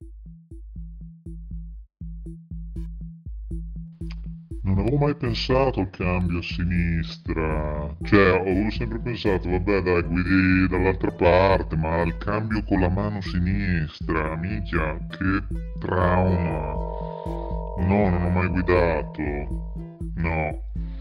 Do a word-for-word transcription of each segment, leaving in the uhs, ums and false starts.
Non avevo mai pensato al cambio a sinistra, cioè avevo sempre pensato, vabbè dai, guidi dall'altra parte, ma il cambio con la mano sinistra, minchia, che trauma. No, non ho mai guidato, no.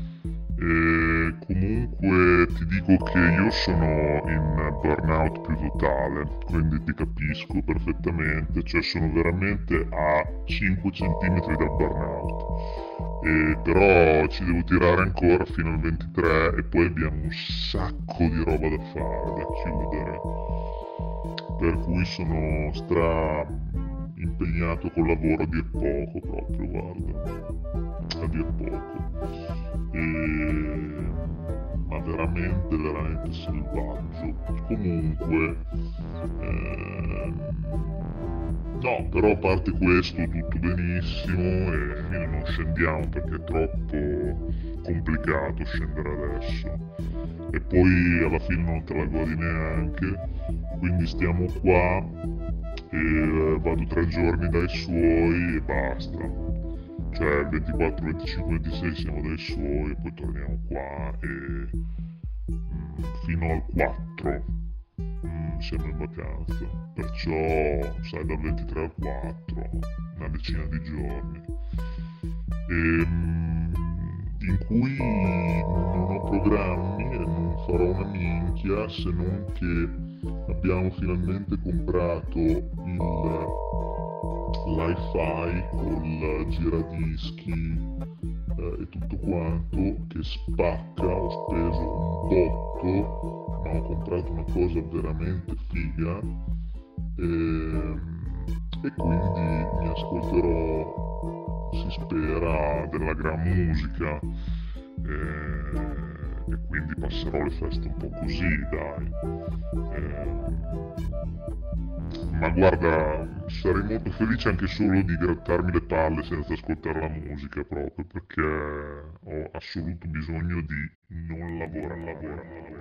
E comunque ti dico che io sono in burnout più totale, quindi ti capisco perfettamente, cioè sono veramente a cinque centimetri dal burnout. E però ci devo tirare ancora fino al ventitré e poi abbiamo un sacco di roba da fare, da chiudere. Per cui sono stra impegnato col lavoro a dir poco proprio, guarda, a dir poco. E... ma veramente, veramente selvaggio. Comunque, ehm, no, però a parte questo tutto benissimo e fine non scendiamo perché è troppo complicato scendere adesso. E poi alla fine non te la godi neanche, quindi stiamo qua e eh, vado tre giorni dai suoi e basta. Cioè il ventiquattro, venticinque, ventisei siamo dai suoi e poi torniamo qua e mm, fino al quattro mm, siamo in vacanza. Perciò, sai, dal ventitré al quattro, una decina di giorni. E, mm, in cui non ho programmi e non farò una minchia se non che abbiamo finalmente comprato il l'hi-fi col giradischi eh, e tutto quanto che spacca. Ho speso un botto ma ho comprato una cosa veramente figa e, e quindi mi ascolterò, si spera, della gran musica e, e quindi passerò le feste un po' così, dai. E, ma guarda, sarei molto felice anche solo di grattarmi le palle senza ascoltare la musica proprio perché ho assoluto bisogno di non lavorare, lavorare, lavorare.